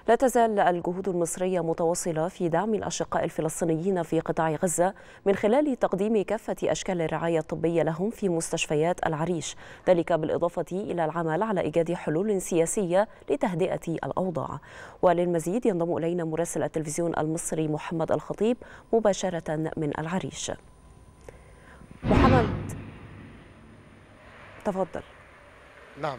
لا تزال الجهود المصرية متواصلة في دعم الأشقاء الفلسطينيين في قطاع غزة من خلال تقديم كافة أشكال الرعاية الطبية لهم في مستشفيات العريش، ذلك بالإضافة إلى العمل على إيجاد حلول سياسية لتهدئة الأوضاع. وللمزيد ينضم إلينا مراسل التلفزيون المصري محمد الخطيب مباشرة من العريش. محمد، تفضل. نعم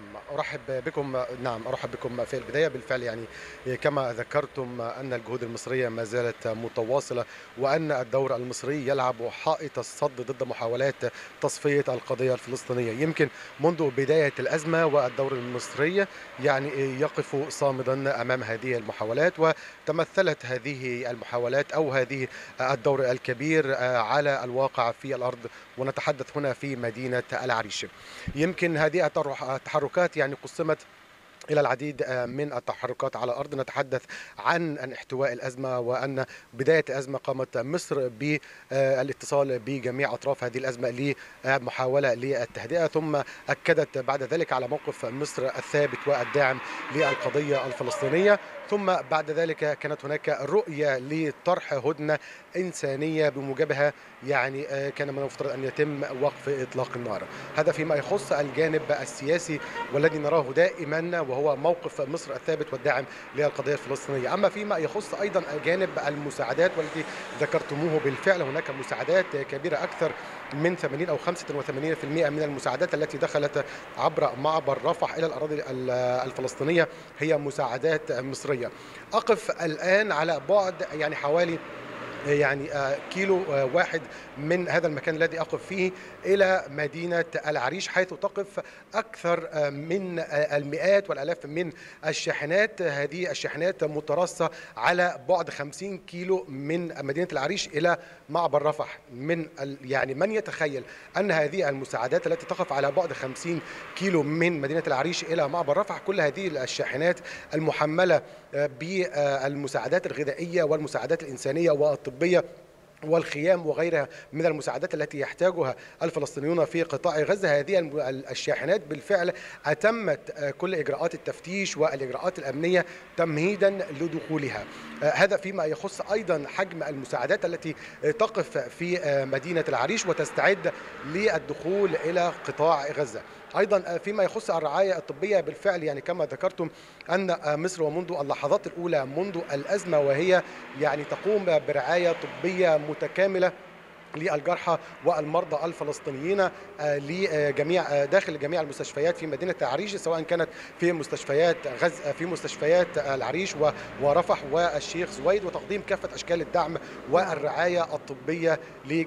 أرحب بكم في البداية. بالفعل كما ذكرتم أن الجهود المصرية ما زالت متواصلة، وأن الدور المصري يلعب حائط الصد ضد محاولات تصفية القضية الفلسطينية. يمكن منذ بداية الأزمة والدور المصري يقف صامدا أمام هذه المحاولات، وتمثلت هذه المحاولات أو هذه الدور الكبير على الواقع في الأرض، ونتحدث هنا في مدينة العريش. يمكن هذه التحركات قسمت إلى العديد من التحركات على الأرض. نتحدث عن احتواء الأزمة، وأن بداية الأزمة قامت مصر بالاتصال بجميع أطراف هذه الأزمة لمحاولة للتهدئة، ثم أكدت بعد ذلك على موقف مصر الثابت والداعم للقضية الفلسطينية. ثم بعد ذلك كانت هناك رؤية لطرح هدنة إنسانية بموجبها كان من المفترض أن يتم وقف إطلاق النار. هذا فيما يخص الجانب السياسي والذي نراه دائما، وهو موقف مصر الثابت والداعم للقضية الفلسطينية. أما فيما يخص أيضا جانب المساعدات والتي ذكرتموه، بالفعل هناك مساعدات كبيرة، أكثر من 80 أو 85% من المساعدات التي دخلت عبر معبر رفح إلى الأراضي الفلسطينية هي مساعدات مصرية. أقف الآن على بعد حوالي كيلو واحد من هذا المكان الذي أقف فيه إلى مدينة العريش، حيث تقف أكثر من المئات والآلاف من الشاحنات. هذه الشاحنات مترصة على بعد 50 كيلو من مدينة العريش إلى معبر رفح. من يتخيل أن هذه المساعدات التي تقف على بعد 50 كيلو من مدينة العريش إلى معبر رفح، كل هذه الشاحنات المحملة بالمساعدات الغذائية والمساعدات الإنسانية والطبية والخيام وغيرها من المساعدات التي يحتاجها الفلسطينيون في قطاع غزة، هذه الشاحنات بالفعل أتمت كل إجراءات التفتيش والإجراءات الأمنية تمهيدا لدخولها. هذا فيما يخص أيضا حجم المساعدات التي تقف في مدينة العريش وتستعد للدخول إلى قطاع غزة. أيضا فيما يخص الرعاية الطبية، بالفعل كما ذكرتم أن مصر ومنذ اللحظات الأولى منذ الأزمة وهي تقوم برعاية طبية متكاملة للجرحى والمرضى الفلسطينيين داخل جميع المستشفيات في مدينة العريش، سواء كانت في مستشفيات غزة، في مستشفيات العريش ورفح والشيخ زويد، وتقديم كافة أشكال الدعم والرعاية الطبية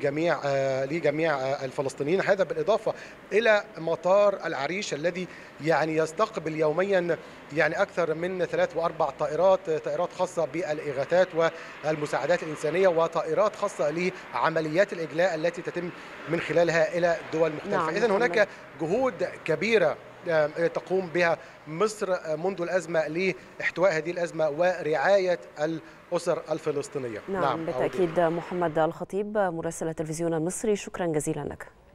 لجميع الفلسطينيين. هذا بالإضافة إلى مطار العريش الذي يستقبل يوميا أكثر من 3 و4 طائرات خاصة بالإغاثات والمساعدات الإنسانية، وطائرات خاصة لعمليات الإجلاء التي تتم من خلالها إلى دول مختلفة. إذن هناك جهود كبيرة تقوم بها مصر منذ الأزمة لاحتواء هذه الأزمة ورعاية الأسر الفلسطينية. نعم بالتأكيد. محمد الخطيب مراسل التلفزيون المصري، شكرا جزيلا لك.